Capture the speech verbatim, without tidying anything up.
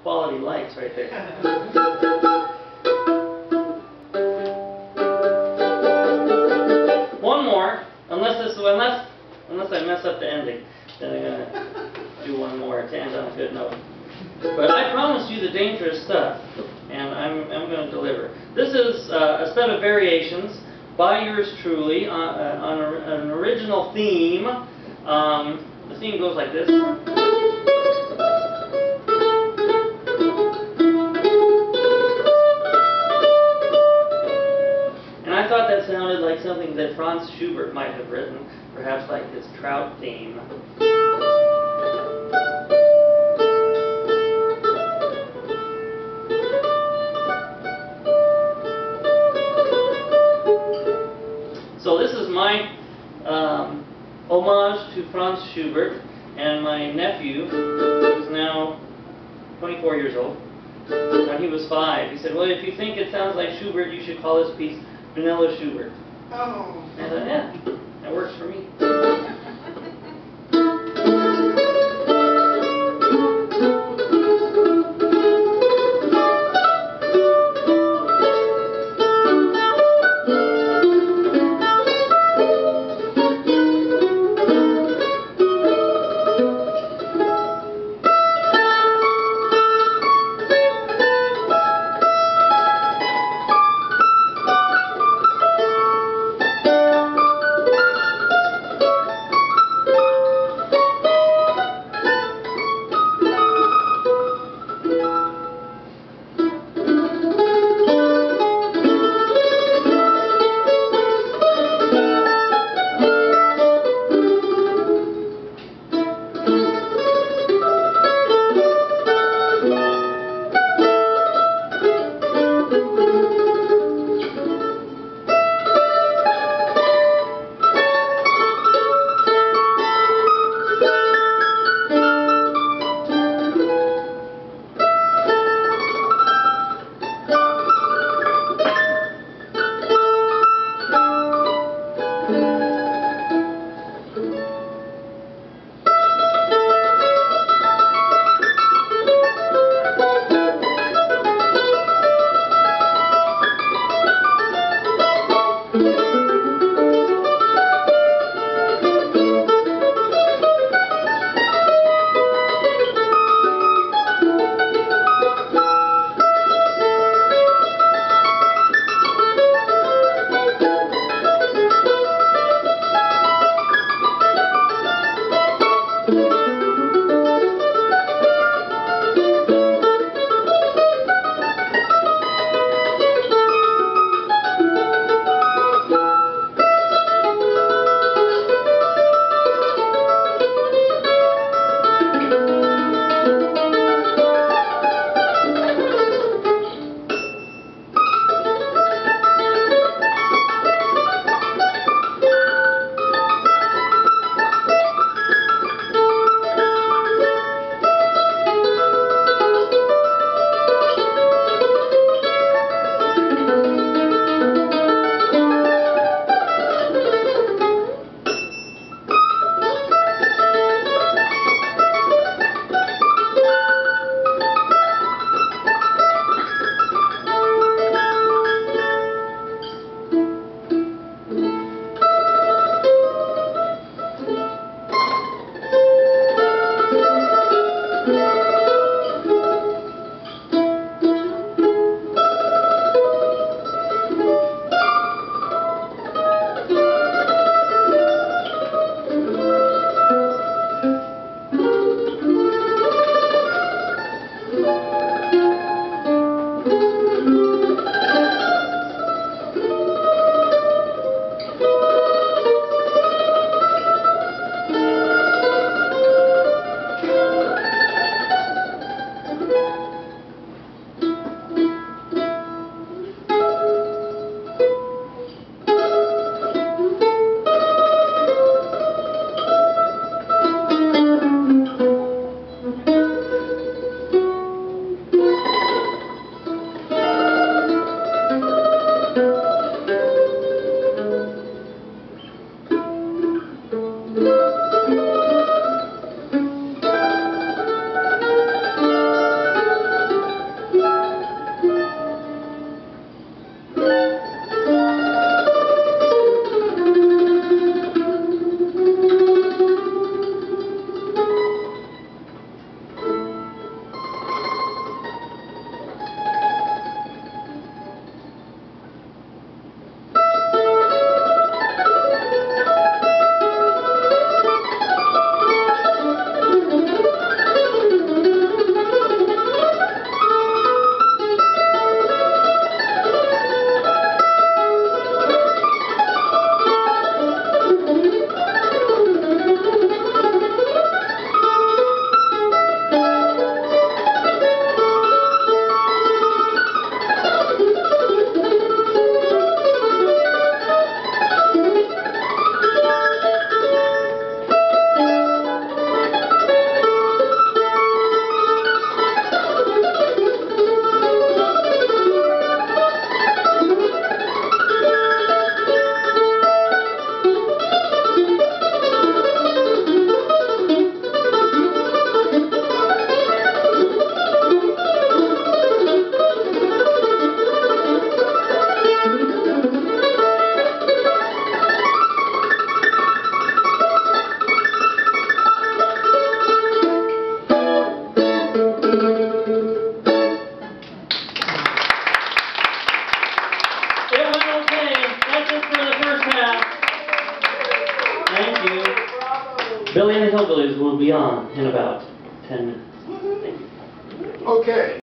quality lights right there. One more, unless this unless unless I mess up the ending, then I'm gonna do one more to end on a good note. But I promised you the dangerous stuff, and I'm I'm going to deliver. This is uh, a set of variations by yours truly on, uh, on a, an original theme. Um, the theme goes like this. And I thought that sounded like something that Franz Schubert might have written, perhaps like his trout theme. So this is my um, homage to Franz Schubert, and my nephew, who's now twenty-four years old, when he was five, he said, well, if you think it sounds like Schubert, you should call this piece Vanilla Schubert. Oh. And I thought, yeah, that works for me. Billy and the Hillbillies will be on in about ten minutes. Thank you. Okay.